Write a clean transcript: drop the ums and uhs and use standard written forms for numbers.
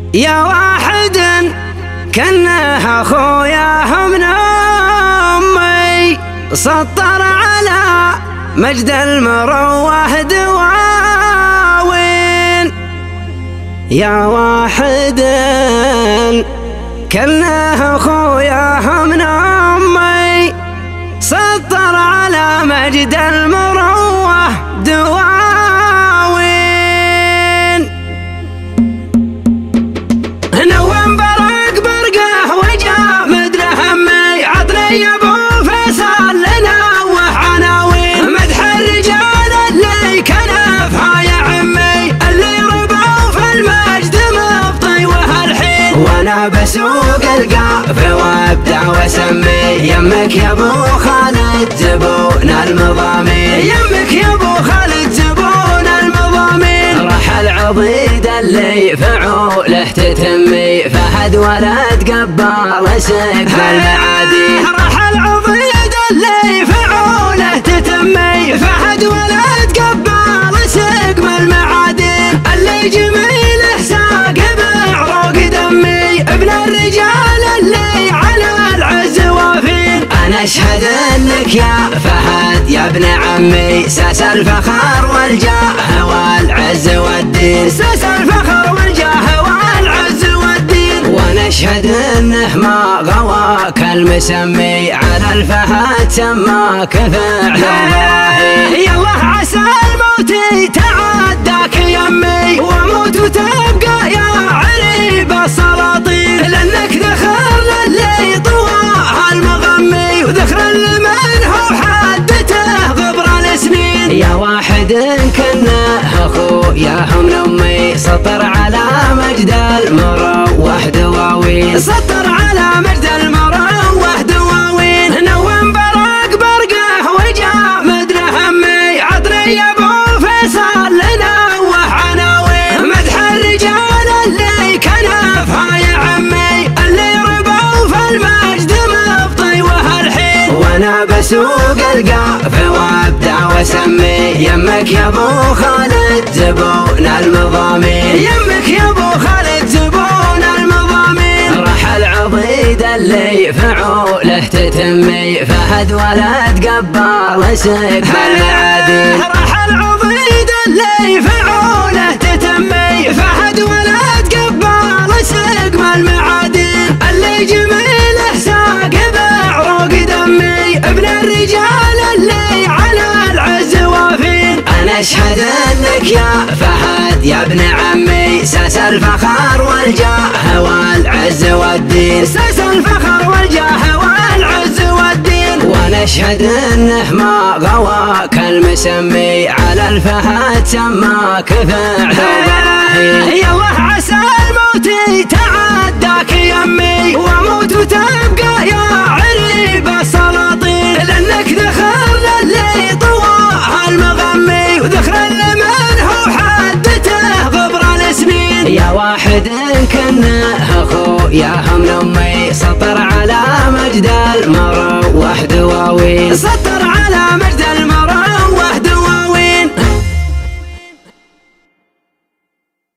يا واحد كنه اخويا من امي، سطر على مجد المروه دواوين. يا واحد كنه اخويا من امي، سطر على مجد المروه دواوين. نوم برق برقه وجا مدري همي، عطني يا ابو فيصل لنوه عناوين. مدح الرجال اللي كنفها يا عمي، اللي ربوا في المجد مبطي وهالحين. وانا بسوق القافه وابدع واسمي، يمك يا ابو خالد زبون المضامين، يمك يا ابو خالد زبون المضامين. رحل عضيد اللي فعوله تتمي، فهد ولد قبال سقف المعادي. رحل عضيد اللي فعوله تتمي، فهد ولد قبال سقف المعادي. اللي جميله ساق بعروق دمي، ابن الرجال اللي على العز وافين. انا اشهد انك يا فهد يا ابن عمي، ساس الفخر والجاه والعز والدين، ساس الفخر والجاه والعز والدين. وانا اشهد انه ما غواك المسمي، على الفهد سماك فعل الله. يالله عسى الموت يتعداك يمي، واموت وتبقى يا عريب السلاطين. لانك ذخر للي طواها المغمي، وذخر لمن هو حدته غبر السنين. يا واحد كنه اخويا من امي، سطر على مجد المروه دواوين، سطر على مجد المروه دواوين. نوم برق برقه وجا مدري همي، عطني يا ابو فيصل لنوه عناوين. مدح الرجال اللي كنفها يا عمي، اللي ربوا في المجد مبطي وهالحين. وانا بسوق القافه وابدع واسمي، يمك يا ابو خالد زبون المضامين، يمك يا ابو خالد زبون المضامين. رحل عضيد اللي فعوله تتمي، فهد ولد قبال سقف المعادي. رحل عضيد اللي فعوله تتمي، فهد ولد قبال سقف المعادي. اللي جميله ساق بعروق دمي، ابن الرجال اللي على العز وافين. انا اشهد انك يا فهد يا ابن عمي، ساس الفخر والجاه والعز والدين، ساس الفخر والجاه والعز والدين. وانا اشهد انه ما غواك المسمي، على الفهد سماك فعل الله. يالله عسى الموت يتعداك يمي، واموت وتبقى يا عريب السلاطين. لانك ذخر للي طواها المغمي، وذخر لمن هو حدته غبر السنين. يا واحد كنه اخويا من امي، سطر على مجد المروه دواوين، سطر